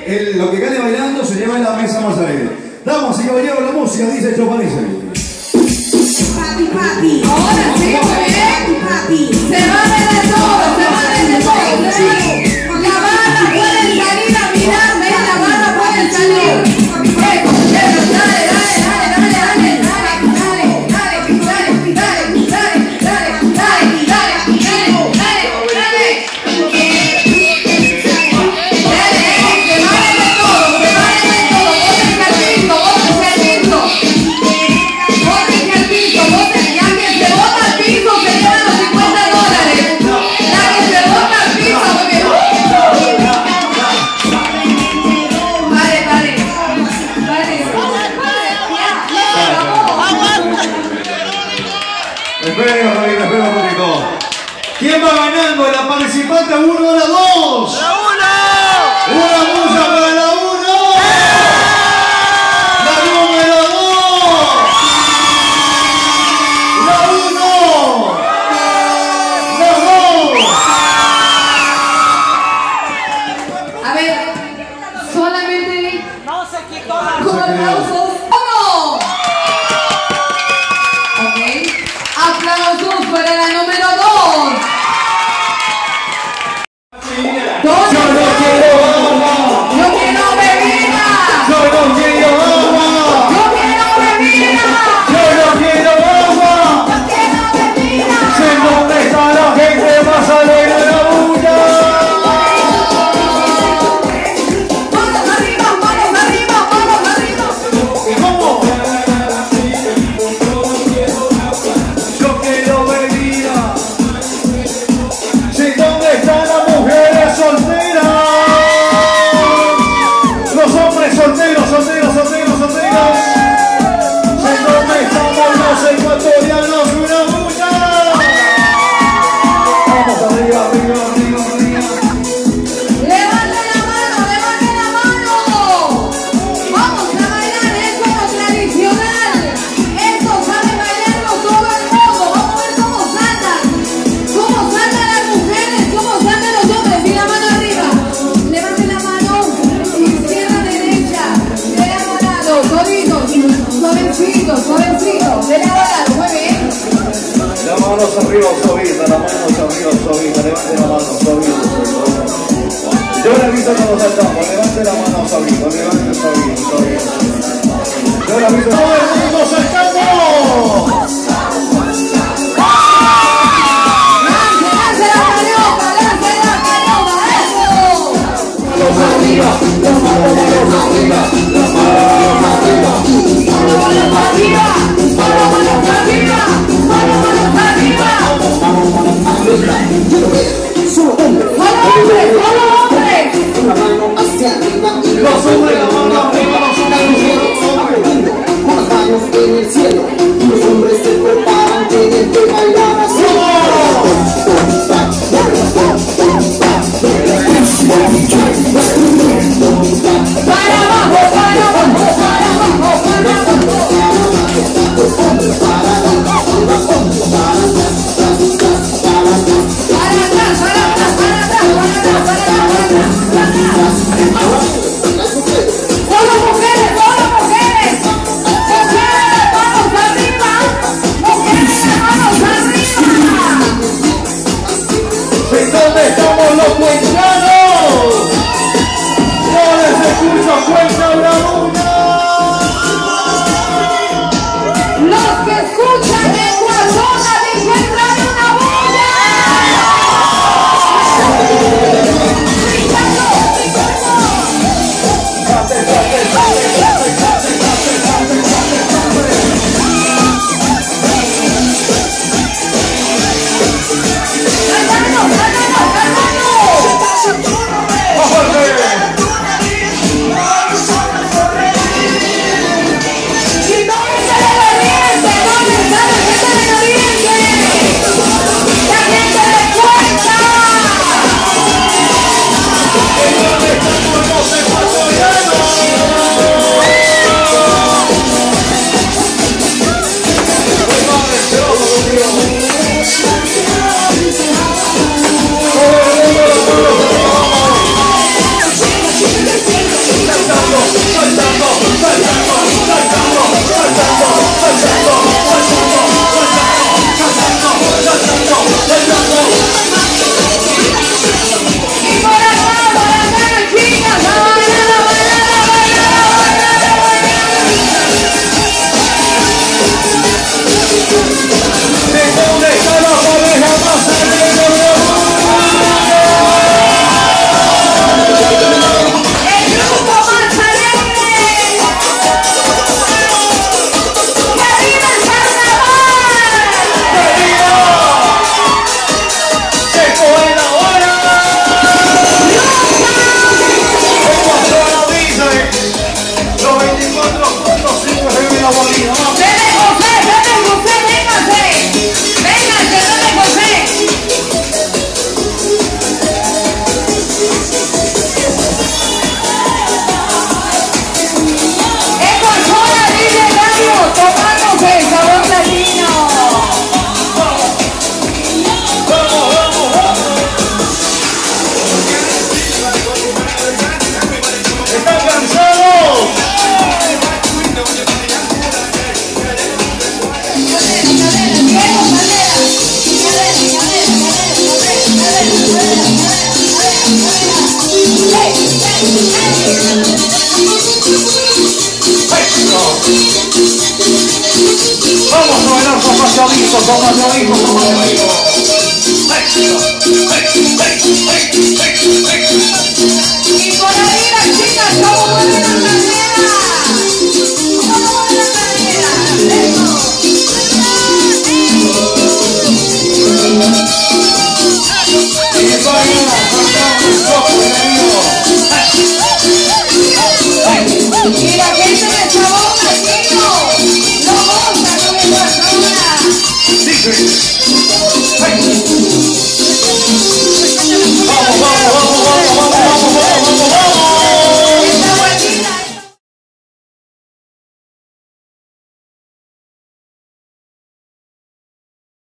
lo que gane bailando se lleva en la mesa más alegre. Damas y caballeros, la música dice esto, parece. Papi, papi. Ahora sí, muy bien. Papi. Se vale de todo, se vale de todo. La barra pueden salir a mirar, ven, la barra pueden salir. Espera un poquito. ¿Quién va ganando? ¿La participante 1 o la 2? ¡La 1! ¡Una musa para la 1! ¡La número 2! ¡La 1! ¡La 2! A ver, solamente No se quitó la... con aplausos. ¡Uno! Ok. Aplausos para la número 2. Yo no quiero agua. Yo quiero bebida. Yo no quiero agua. Yo quiero bebida. Yo no quiero agua. Yo quiero bebida. Sé dónde está la gente más alegre de la bulla. Manos arriba, manos arriba, manos arriba. ¿Cómo? Yo quiero bebida. Sé dónde están las mujeres solteras. Los hombres solteros, solteros, solteros, solteros. Sé dónde estamos los ecuatorianos, una bulla. Vamos arriba, arriba, arriba, arriba. Levante la mano. Vamos a bailar, es como tradicional. Esto sabe bailarlo todo el mundo. Vamos a ver cómo saltan. Cómo saltan las mujeres, cómo saltan los hombres. Y la mano arriba. Levante la mano. Izquierda, derecha. De lado a lado. Toditos. Suavecito, suavecito. De lado a lado. Muy bien. Las manos arriba, suavita, las manos arriba, suavita, levante la mano, suavita, suavita. Yo la he visto cuando saltamos, levante la mano, suavita, levante suavita, suavita. Yo la he visto todo el mundo saltando. Lance la carioca, eso. Manos arriba, las manos arriba, las manos arriba. Manos arriba, manos arriba, manos arriba. Solo hombre, Solo hombre. una mano hacia arriba y Los hombres, la mano arriba, los hombres. con las manos en el cielo. Y los hombres se preparan, tienen que bailar así. Para abajo, para abajo, para abajo, para abajo. Para atrás, para atrás, para atrás, para atrás, para atrás, para atrás. Solo mujeres, solo mujeres. Mujeres, manos arriba. Mujeres, manos arriba. ¿En dónde estamos los cuencanos? Yo les escucho Cuenca Bravura. Los que escuchan en Guasona encuentran una bulla. ¡Cálmanos, cálmanos, cálmanos! ¡Más fuerte! como yo digo, como yo digo. Y por ahí las chicas, ¿cómo mueven la cadera? ¿Cómo mueven la cadera? Eso. Y eso ahí, soltamos un poco, Y la